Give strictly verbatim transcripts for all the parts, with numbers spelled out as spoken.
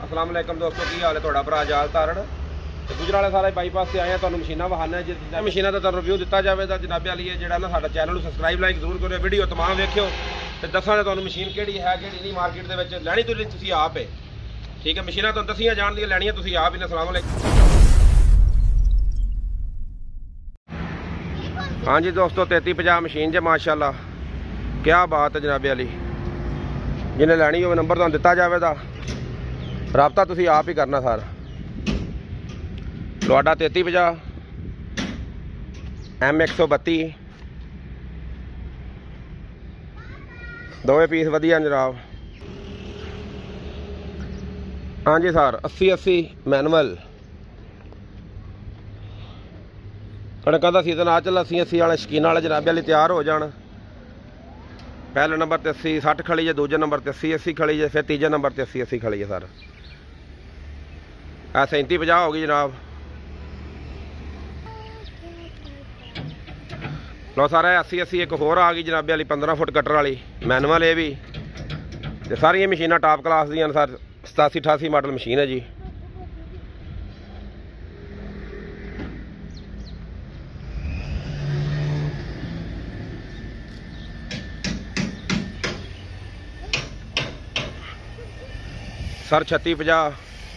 अस्सलाम वालेकुम दोस्तों, की हाल है तुहाडा भरा जाल तारण ते गुजराले सारे बाईपास से आए हैं। तुहानू मशीनां विखाने जिन्हां मशीनां दा तुहानू रिव्यू दिता जाएगा। जनाबे वाली है जिहड़ा ना साडा चैनल सबसक्राइब लाइक जरूर करो, वीडियो तमाम वेखियो ते दसांगे तुहानू मशीन किहड़ी है किहड़ी नहीं। मार्केट दे विच लैणी तुसीं आप है, ठीक है। मशीनां तुहानू दसियां जाण दियां, लैणियां तुसीं आप ही ने। अस्सलाम वालेकुम। हाँ जी दोस्तों, तेती पचास मशीन जे माशाअल्लाह, क्या बात है जनाबे वाली। जिन्हें लैनी हो नंबर तुहानू दिता जाएगा, राबता तुसीं आप ही करना सर। लोहाडा तेती पचास एम एक सौ बत्ती दोवे पीस वधिया जनाब। हाँ जी सर, अस्सी अस्सी मैनुअल कणक का सीजन आ चला। अस्सी अस्सी वाले शकीन वाले जनाबे वाली तैयार हो जान। पहले नंबर ते अस्सी सठ खड़ी है, दूजे नंबर ते अस्सी अस्सी खड़ी है, फिर तीजे नंबर ते अस्सी अस्सी खड़ी है सर। आ सैंती पचास होगी जनाब। लो सारा अस्सी अस्सी एक होर आ गई जनाबे वाली पंद्रह फुट कटर वाली मैनुअल। ये भी ते सारिया मशीनां टॉप क्लास दी सर। सतासी अठासी मॉडल मशीन है जी। सर छत्ती पचास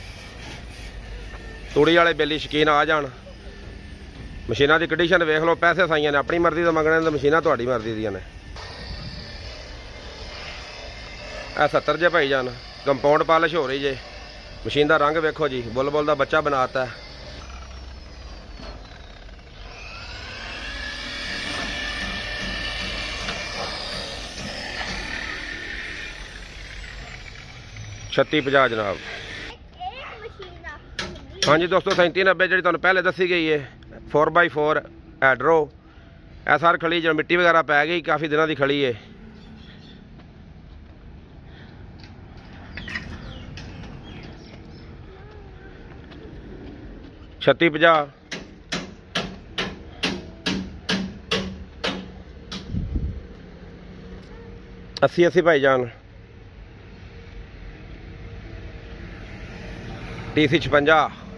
तूड़ी वाले बेली शकीन आ जान। मशीनां की कंडीशन वेख लो। पैसे साइयां ने अपनी मर्जी तो मंगने, तो मशीनां तुहाडी मर्जी दियां ने। ए सत्तर जे भाई जान, कंपाउंड पॉलिश हो रही जे। मशीन का रंग वेखो जी, बुलबुल का बच्चा बनाता है। छत्ती पचास जनाब। हाँ जी दोस्तों, सैंती नब्बे जी तुहानू पहले दसी गई है, फोर बाई फोर हैड्रो। ऐ सार खड़ी जो मिट्टी वगैरह पै गई, काफ़ी दिनों की खड़ी है। छत्ती पचास अस्सी अस्सी भाई जान। टी सी छपंजा।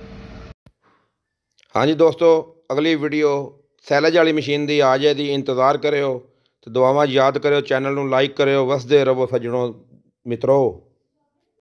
हाँ जी दोस्तों, अगली वीडियो सैलज वाली मशीन की आ जाए दी इंतज़ार करो। तो दुआवां याद करो, चैनल नू लाइक करो। वसदे रहो सज्जणों मित्रों।